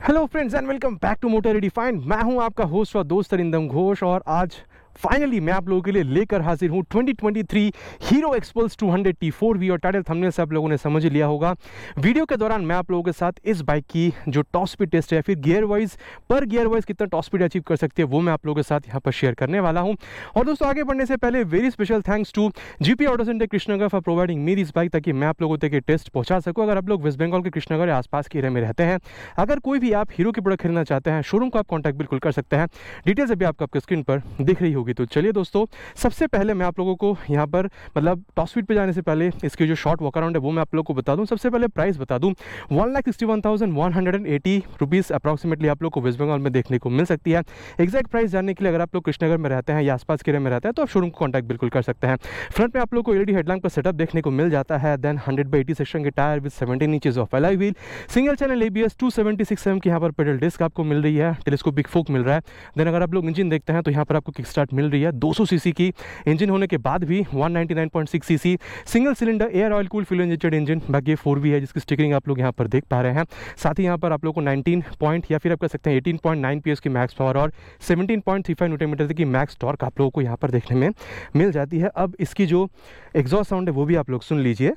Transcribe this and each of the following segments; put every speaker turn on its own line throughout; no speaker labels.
Hello friends and welcome back to motor redefined. मैं हूं आपका होस्ट और दोस्त अरिंदम घोष और आज फाइनली मैं आप लोगों के लिए लेकर हाजिर हूं 2023 हीरो एक्सपल्स 200 T4V और टाइटल थंबनेल से आप लोगों ने समझ लिया होगा। वीडियो के दौरान मैं आप लोगों के साथ इस बाइक की जो टॉप स्पीड टेस्ट है, फिर गियर वाइज पर गियर वाइज कितना टॉप स्पीड अचीव कर सकती है, वो मैं आप लोगों के साथ यहाँ पर शेयर करने वाला हूँ। और दोस्तों आगे बढ़ने से पहले very special thanks to GP auto centre Krishnanagar for providing me this bike, ताकि मैं आप लोगों तक ये टेस्ट पहुँचा सकूँ। अगर आप लोग वेस्ट बंगाल के कृष्णनगर या आसपास के एरिया में रहते हैं, अगर कोई भी आप हीरो की प्रोडक्ट खरीदना चाहते हैं, शोरूम को आप कॉन्टैक्ट बिल्कुल कर सकते हैं। डिटेल्स अभी आपको स्क्रीन पर दिख रही होगी। तो चलिए दोस्तों, सबसे पहले मैं आप लोगों को यहाँ पर मतलब टॉप स्पीड पे जाने से पहले इसके जो शॉर्ट वॉक अराउंड है वो मैं आप लोगों को बता दूं। सबसे पहले प्राइस बता दूं, 1,61,180 रुपीज़ अप्रॉक्सीमेटली आप लोग को वेस्ट बंगाल में देखने को मिल सकती है। एग्जैक्ट प्राइस जानने के लिए अगर आप लोग कृष्णनगर में रहते हैं या आसपास के एरिया में रहते हैं तो आप शोरूम को कॉन्टैक्ट बिल्कुल कर सकते हैं। फ्रंट में आप लोग को LED हेडलैम्प का सेटअप देखने को मिल जाता है। देन 100/80 सेक्शन के tyre with 17 inches of alloy wheel, single channel ABS, 276 mm की यहाँ पर पेडल डिस्क आपको मिल रही है, टेलीस्कोपिक फोक मिल रहा है। देन अगर आप लोग इंजन देखते हैं तो यहाँ पर आपको किक स्टार्ट मिल रही है। 200 सीसी की इंजन होने के बाद भी 199.6 cc single cylinder air oil cool fuel injected engine, बाकी 4V है जिसकी स्टिकरिंग आप लोग यहाँ पर देख पा रहे हैं। साथ ही यहाँ पर आप लोग को 19 पॉइंट या फिर आप कह सकते हैं 18.9 PS की मैक्स पावर और 17.35 न्यूटन की मैक्स टॉर्क आप लोगों को यहाँ पर देखने में मिल जाती है। अब इसकी जो एग्जॉस्ट साउंड है वो भी आप लोग सुन लीजिए।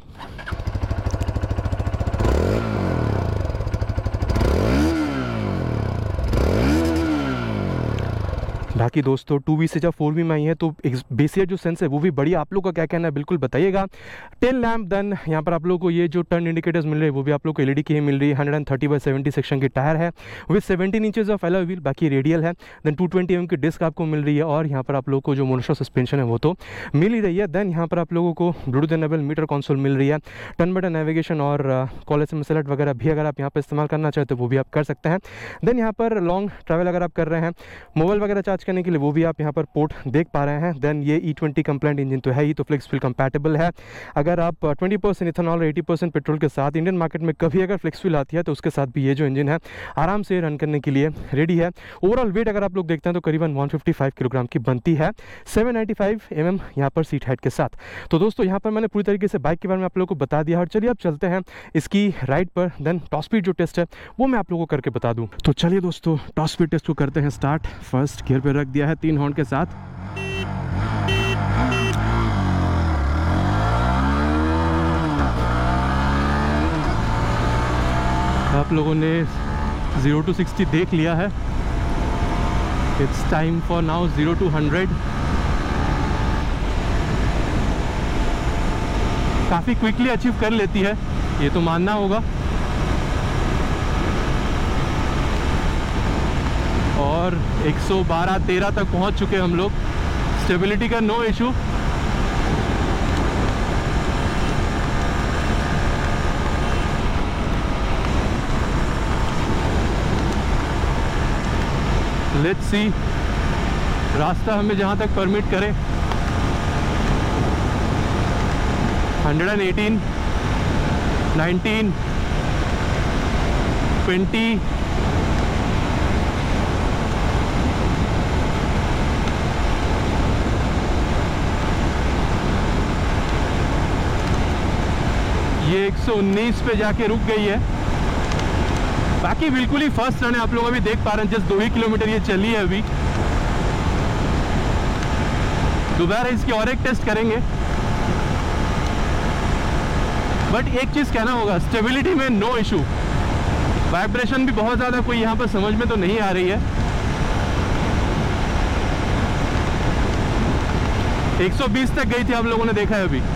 बाकी दोस्तों 2V से जब 4V में आई है तो बेसियर जो सेंस है वो भी बढ़िया। आप लोग का क्या कहना है बिल्कुल बताइएगा। टेल लैम्प, देन यहाँ पर आप लोगों को ये जो टर्न इंडिकेटर्स मिल रहे हैं वो भी आप लोग को LED की ही मिल रही है। 130/70 सेक्शन की टायर है with 17 inches of alloy wheel, बाकी रेडियल है। देन 220 mm की डिस्क आपको मिल रही है और यहाँ पर आप लोगों को जो मोनोशॉक सस्पेंशन है वो तो मिल ही रही है। देन यहाँ पर आप लोगों को ब्लूटूथ एनेबल मीटर कंसोल मिल रही है। टर्न बटन नेविगेशन और कॉल SMS सेलेक्ट वगैरह भी अगर आप यहाँ पर इस्तेमाल करना चाहते हो वो भी आप कर सकते हैं। देन यहाँ पर लॉन्ग ट्रैवल अगर आप कर रहे हैं, मोबाइल वगैरह चार्ज करने के लिए वो भी आप यहाँ पर पोर्ट देख पा रहे हैं। देन ये E20 कंप्लाइंट इंजन तो है ही, तो फ्लेक्स फ्यूल कंपैटिबल है। अगर आप 20% इथेनॉल और 80% पेट्रोल के साथ इंडियन मार्केट में कभी अगर फ्लेक्स फ्यूल आती है तो उसके साथ भी ये जो इंजन है आराम से रन करने के लिए रेडी है। ओवरऑल वेट अगर आप लोग देखते हैं तो करीबन 155 किलोग्राम की बनती है, 795 mm यहाँ पर सीट हाइट के साथ। तो दोस्तों यहाँ पर मैंने पूरी तरीके से बाइक के बारे में आप लोगों को बता दिया और चलिए अब चलते हैं इसकी राइड पर। देन टॉप स्पीड जो टेस्ट है वो मैं आप लोगों को करके बता दूं। तो चलिए दोस्तों टॉप स्पीड टेस्ट को करते हैं स्टार्ट। फर्स्ट गियर पे रख दिया है 3 हॉर्न के साथ। आप लोगों ने 0 to 60 देख लिया है। It's time for now 0 to 100। काफ़ी क्विकली अचीव कर लेती है, ये तो मानना होगा। और 112-13 तक पहुंच चुके हम लोग। स्टेबिलिटी का नो इशू। लेट्स सी रास्ता हमें जहां तक परमिट करे। 118, 19, 20, ये 119 पे जाके रुक गई है। बाकी बिल्कुल ही फर्स्ट रन है, आप लोग अभी देख पा रहे हैं। जस्ट 2 ही किलोमीटर ये चली है अभी। दोबारा इसकी और एक टेस्ट करेंगे। बट एक चीज़ कहना होगा, स्टेबिलिटी में नो इशू। वाइब्रेशन भी बहुत ज़्यादा कोई यहाँ पर समझ में तो नहीं आ रही है। 120 तक गई थी, आप लोगों ने देखा है अभी।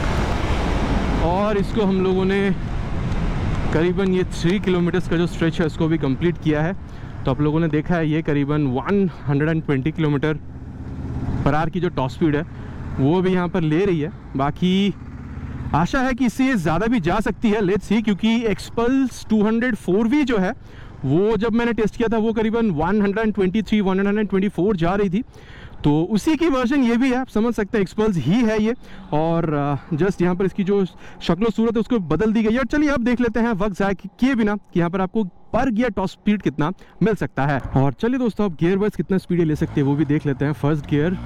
और इसको हम लोगों ने करीबन ये 3 किलोमीटर्स का जो स्ट्रेच है उसको भी कंप्लीट किया है। तो आप लोगों ने देखा है ये करीबन 120 किलोमीटर पर आवर की जो टॉप स्पीड है वो भी यहाँ पर ले रही है। बाकी आशा है कि इससे ये ज़्यादा भी जा सकती है। लेट्स सी, क्योंकि एक्सपल्स 200 4V जो है वो जब मैंने टेस्ट किया था वो करीबन 123-124 जा रही थी। तो उसी की वर्जन ये भी है, आप समझ सकते हैं एक्सपल्स ही है ये। और जस्ट यहाँ पर इसकी जो शक्ल सूरत है उसको बदल दी गई है। और चलिए अब देख लेते हैं वक्त ज़ाया किए बिना कि यहाँ पर आपको पर गियर टॉप स्पीड कितना मिल सकता है। और चलिए दोस्तों अब गियर वाइज कितना स्पीड ले सकते हैं वो भी देख लेते हैं। फर्स्ट गियर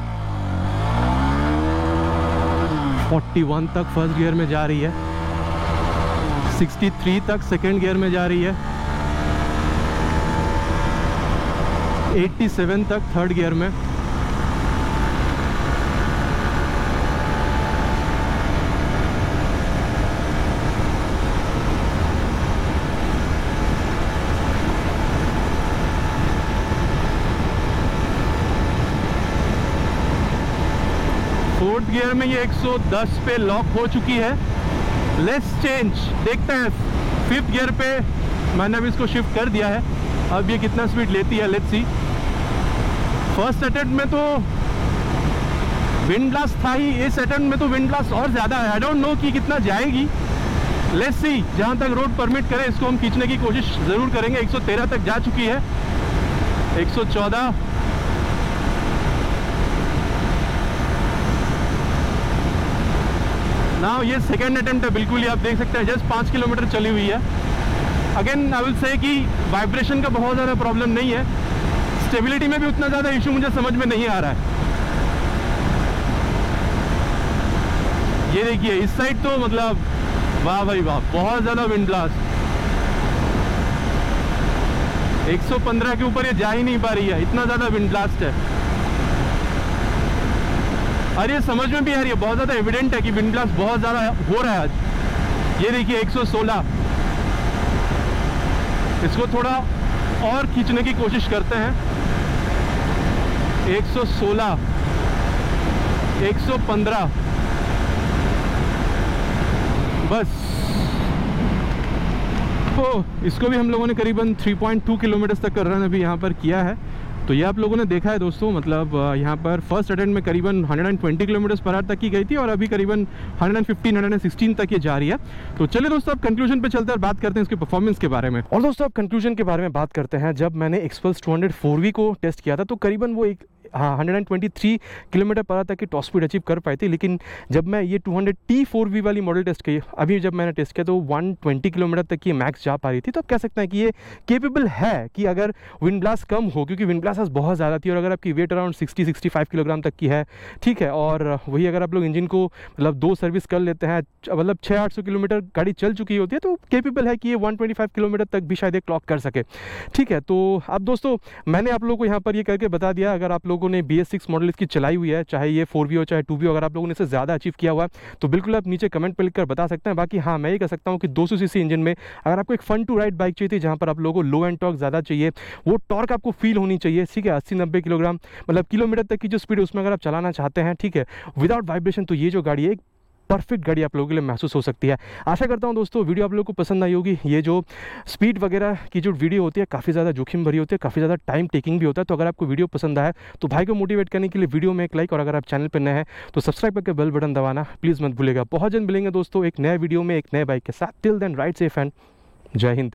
41 तक फर्स्ट गियर में जा रही है, 63 तक सेकेंड गियर में जा रही है, 87 तक थर्ड गियर में। फोर्थ गियर में ये 110 पे लॉक हो चुकी है। लेट्स चेंज, देखते हैं फिफ्थ गियर पे मैंने अभी इसको शिफ्ट कर दिया है, अब ये कितना स्पीड लेती है, लेट्स सी। फर्स्ट अटेम्प्ट में तो विंड ब्लास्ट था ही, इस अटेम्प्ट में तो विंड ब्लास्ट और ज़्यादा है। आई डोंट नो कि कितना जाएगी, लेट्स सी। जहाँ तक रोड परमिट करे इसको हम खींचने की कोशिश ज़रूर करेंगे। 113 तक जा चुकी है, 114, ना ये सेकेंड अटेम्प्ट है, बिल्कुल ही आप देख सकते हैं जस्ट 5 किलोमीटर चली हुई है। अगेन आई विल से कि वाइब्रेशन का बहुत ज़्यादा प्रॉब्लम नहीं है, स्टेबिलिटी में भी उतना ज़्यादा इशू मुझे समझ में नहीं आ रहा है। ये देखिए इस साइड तो मतलब वाह भाई वाह, बहुत ज़्यादा विंड ब्लास्ट। 115 के ऊपर ये जा ही नहीं पा रही है, इतना ज़्यादा विंड ब्लास्ट है। और ये समझ में भी आ रही है, बहुत ज़्यादा एविडेंट है कि विंड ब्लास्ट बहुत ज़्यादा हो रहा है आज। ये देखिए 116, इसको थोड़ा और खींचने की कोशिश करते हैं। 116, 115, बस। तो इसको भी हम लोगों ने करीबन 3.2 किलोमीटर तक का रन अभी यहाँ पर किया है। तो ये आप लोगों ने देखा है दोस्तों, मतलब यहाँ पर फर्स्ट अटेम्प्ट में करीबन 120 किलोमीटर पर आवर तक की गई थी और अभी करीबन 115, 116 तक ये जा रही है। तो चलिए दोस्तों अब कंक्लूजन पे चलते हैं और बात करते हैं इसके परफॉर्मेंस के बारे में। और दोस्तों अब कंक्लूजन के बारे में बात करते हैं। जब मैंने एक्सपल्स 200 4V को टेस्ट किया था तो करीबन वो 123 किलोमीटर पर आवर तक की टॉप स्पीड अचीव कर पाई थी। लेकिन जब मैं ये 200T 4V वाली मॉडल टेस्ट की, अभी जब मैंने टेस्ट किया तो 120 किलोमीटर तक की मैक्स जा पा रही थी। तो आप कह सकते हैं कि ये केपेबल है कि अगर विंड ब्लास्ट कम हो, क्योंकि विंड ब्लास्ट बहुत ज़्यादा थी और अगर आपकी वेट अराउंड 60-65 किलोग्राम तक की है, ठीक है, और वही अगर आप लोग इंजन को मतलब 2 सर्विस कर लेते हैं, मतलब 600-800 किलोमीटर गाड़ी चल चुकी होती है, तो केपेबल है कि ये 125 किलोमीटर तक भी शायद क्लॉक कर सके, ठीक है। तो अब दोस्तों मैंने आप लोगों को यहाँ पर ये करके बता दिया, अगर आप लोगों ने BS6 मॉडल इसकी चलाई हुई है, चाहे ये 4V हो चाहे 2V हो, अगर आप लोगों ने इससे ज़्यादा अचीव किया हुआ है तो बिल्कुल आप नीचे कमेंट पर लिखकर बता सकते हैं। बाकी हाँ, मैं ये कह सकता हूँ कि 200 सीसी इंजन में अगर आपको एक फन टू राइड बाइक चाहिए थी, जहाँ पर आप लोगों को लो एंड टॉर्क ज़्यादा चाहिए, वो टॉर्क आपको फील होनी चाहिए, ठीक है, 80-90 किलोग्राम मतलब किलोमीटर तक की जो स्पीड है उसमें अगर आप चलाना चाहते हैं, ठीक है, विदाउट वाइब्रेशन, तो ये जो गाड़ी है एक परफेक्ट गाड़ी आप लोगों के लिए महसूस हो सकती है। आशा करता हूं दोस्तों वीडियो आप लोगों को पसंद आई होगी। ये जो स्पीड वगैरह की जो वीडियो होती है काफ़ी ज़्यादा जोखिम भरी होती है, काफ़ी ज़्यादा टाइम टेकिंग भी होता है। तो अगर आपको वीडियो पसंद आया तो भाई को मोटिवेट करने के लिए वीडियो में एक लाइक, और अगर आप चैनल पर नए हैं तो सब्सक्राइब करके बेल बटन दबाना प्लीज़ मत भूलिएगा। बहुत जल्द मिलेंगे दोस्तों एक नए वीडियो में एक नए बाइक के साथ। Till then ride safe and जय हिंद।